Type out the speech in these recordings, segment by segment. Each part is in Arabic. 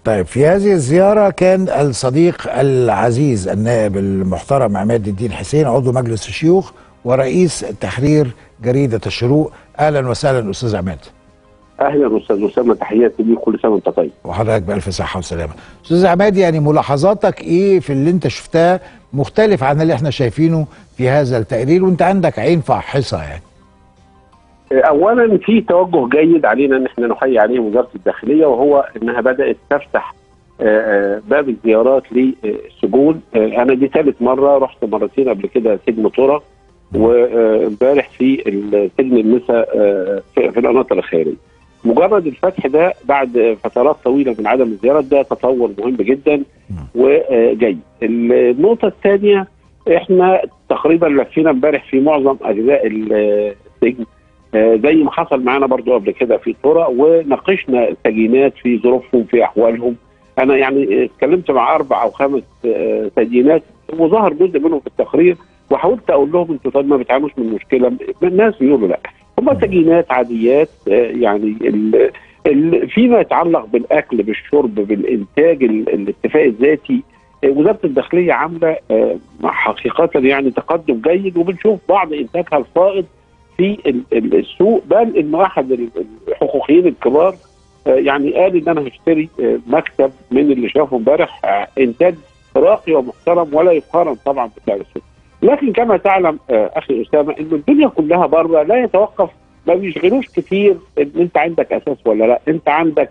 طيب في هذه الزيارة كان الصديق العزيز النائب المحترم عماد الدين حسين عضو مجلس الشيوخ ورئيس تحرير جريدة الشروق. أهلا وسهلا أستاذ عماد. اهلا استاذ اسامه، تحياتي ليك، كل سنه وانت طيب. وحضرتك بألف صحة وسلامة. أستاذ عماد، يعني ملاحظاتك إيه في اللي أنت شفتها مختلف عن اللي احنا شايفينه في هذا التقرير وأنت عندك عين فاحصة يعني؟ اولا في توجه جيد علينا ان احنا نحيي عليه وزاره الداخليه، وهو انها بدات تفتح باب الزيارات للسجون. انا دي ثالث مره، رحت مرتين قبل كده سجن طرة وامبارح في سجن النساء في القناطر الخيريه. مجرد الفتح ده بعد فترات طويله من عدم الزيارات ده تطور مهم جدا وجيد. النقطه الثانيه، احنا تقريبا لفينا امبارح في معظم اجزاء السجن زي ما حصل معانا برضو قبل كده في طرق، وناقشنا السجينات في ظروفهم في احوالهم. انا يعني اتكلمت مع 4 أو 5 سجينات وظهر جزء منهم في التقرير، وحاولت اقول لهم انتوا طيب ما بتعانوش من مشكله؟ الناس بيقولوا لا، هم سجينات عاديات. يعني فيما يتعلق بالاكل بالشرب بالانتاج الاتفاق الذاتي، وزاره الداخليه عامله حقيقه يعني تقدم جيد، وبنشوف بعض انتاجها الفائض في السوق. بل انه احد الحقوقيين الكبار يعني قال ان انا هشتري مكتب من اللي شافه امبارح، انتاج راقي ومحترم ولا يقارن طبعا بسعر السوق. لكن كما تعلم اخي اسامه ان الدنيا كلها بره لا يتوقف، ما بيشغلوش كتير ان انت عندك اساس ولا لا، انت عندك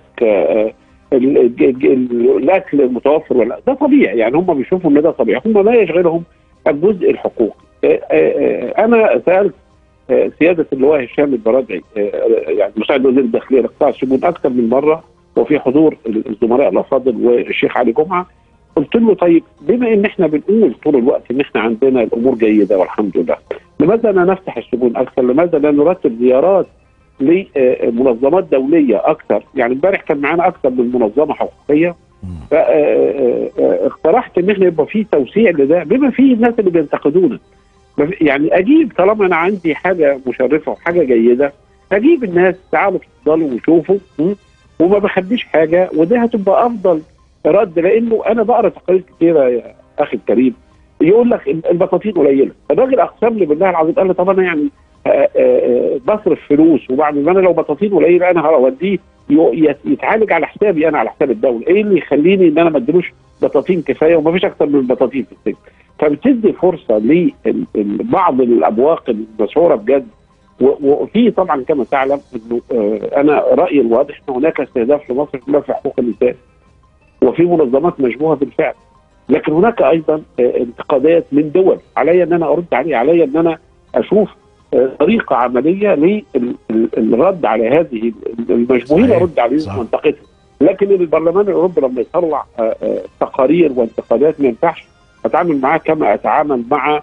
الاكل المتوفر ولا لا. ده طبيعي، يعني هم بيشوفوا ان ده طبيعي، هم لا يشغلهم الجزء الحقوقي. انا سالت سياده اللواء هشام البرادعي يعني مساعد وزير الداخليه لقطاع السجون اكثر من مره وفي حضور الزملاء الافاضل والشيخ علي جمعه، قلت له طيب بما ان احنا بنقول طول الوقت ان احنا عندنا الامور جيده والحمد لله، لماذا لا نفتح السجون اكثر؟ لماذا لا نرتب زيارات لمنظمات دوليه اكثر؟ يعني امبارح كان معانا اكثر من منظمه حقوقيه، فاقترحت ان احنا يبقى في توسيع لده بما فيه الناس اللي بينتقدونا. يعني اجيب طالما انا عندي حاجه مشرفه وحاجه جيده، اجيب الناس تعالوا اتفضلوا وشوفوا وما بخبيش حاجه، وده هتبقى افضل رد. لانه انا بقرا تقارير كثيره يا اخي الكريم يقول لك البطاطين قليله، الراجل اقسم لي بالله العظيم قال لي طب انا يعني بصرف فلوس وبعمل، ما انا لو بطاطين قليله انا هوديه يتعالج على حسابي انا على حساب الدوله، ايه اللي يخليني ان انا ما اديلوش بطاطين كفايه وما فيش اكثر من البطاطين في السجن؟ فبتدي فرصه لبعض الابواق المشهوره بجد. وفي طبعا كما تعلم انه انا رايي الواضح ان هناك استهداف لمصر كلها في حقوق الانسان، وفي منظمات مشبوهه بالفعل، لكن هناك ايضا انتقادات من دول علي ان انا ارد عليه، علي ان انا اشوف طريقه عمليه للرد على هذه المشبوهين، ارد عليهم وانتقدهم. لكن البرلمان الاوروبي لما يطلع تقارير وانتقادات ما ينفعش اتعامل معاه كما اتعامل مع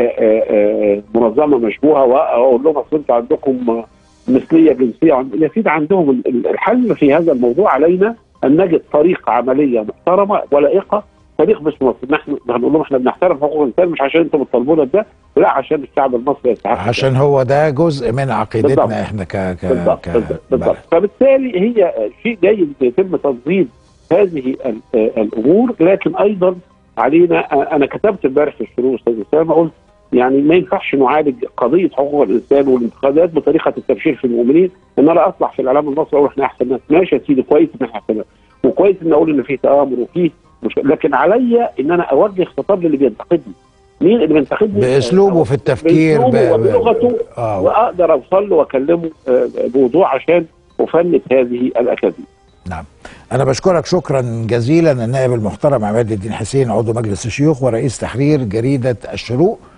منظمه مشبوهه واقول لهم اصل انتوا عندكم مثليه جنسيه. يا سيدي عندهم الحل في هذا الموضوع، علينا ان نجد طريقه عمليه محترمه ولائقه تليق باسم مصر. نحن هنقول لهم احنا بنحترم حقوق الانسان مش عشان انتم بتطالبونا بده، لا عشان الشعب المصري يستحق، عشان هو ده جزء من عقيدتنا بالضبط. احنا بالضبط. فبالتالي هي شيء جيد يتم تنظيم هذه الامور، لكن ايضا علينا. انا كتبت امبارح في الشروق استاذ اسامه، قلت يعني ما ينفعش نعالج قضيه حقوق الانسان والانتقادات بطريقه التبشير في المؤمنين، ان انا اطلع في الاعلام المصري اقول احنا احسن ناس. ماشي يا سيدي، كويس ان احنا احسن ناس، وكويس ان اقول ان في تآمر وفي لكن عليا ان انا اوجه خطاب للي بينتقدني. مين اللي بينتقدني؟ باسلوبه في التفكير بلغته، واقدر اوصل له واكلمه بوضوح عشان افند هذه الاكاذيب. نعم، أنا بشكرك شكرا جزيلا النائب المحترم عماد الدين حسين عضو مجلس الشيوخ ورئيس تحرير جريدة الشروق.